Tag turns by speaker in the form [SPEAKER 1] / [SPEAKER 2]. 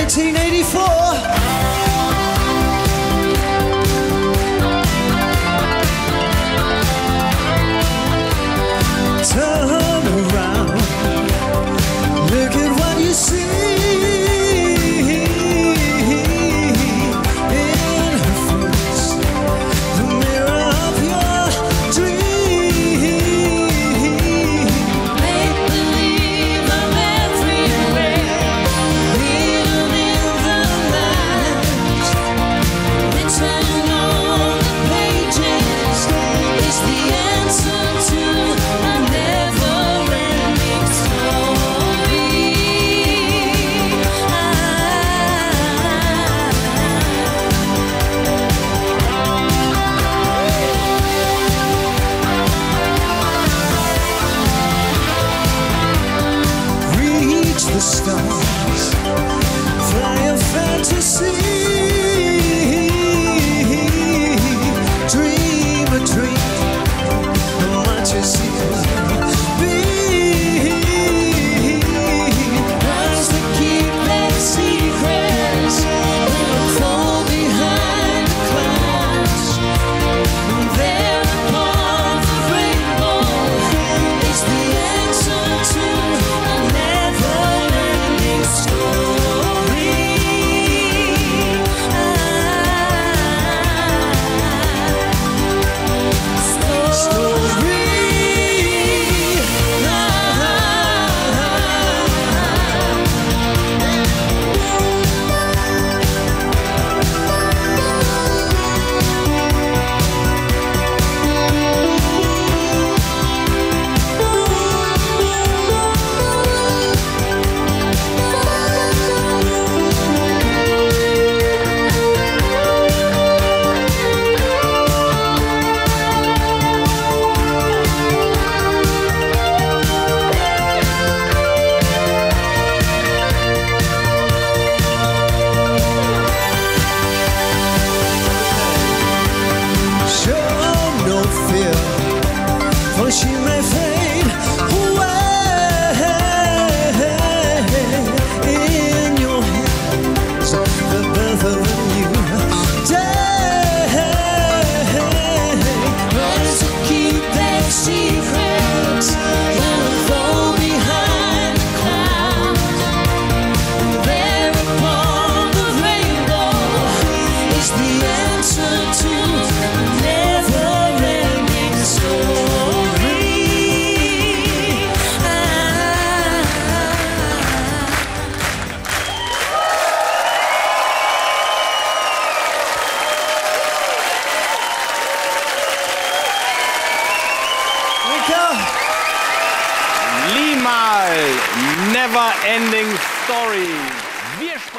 [SPEAKER 1] 1984. Turn around, look at what you see. In her face, the mirror of your dream.
[SPEAKER 2] Make believe I'm everywhere, even in the night. Written on the pages is the answer to a never-ending story.
[SPEAKER 1] Reach the stars, fly a fantasy. Dream a dream, no much as you be.
[SPEAKER 2] Ones that keep their secrets will fall behind the clouds. And there upon the rainbow is the answer to a never-ending story.
[SPEAKER 1] Show no fear, for she may fade away. In your hands, the birth of a new day.
[SPEAKER 2] Ones that keep their secrets will fall behind the clouds. And there upon the rainbow is the answer to a never-ending story.
[SPEAKER 3] Limahl, Never Ending Story. Wir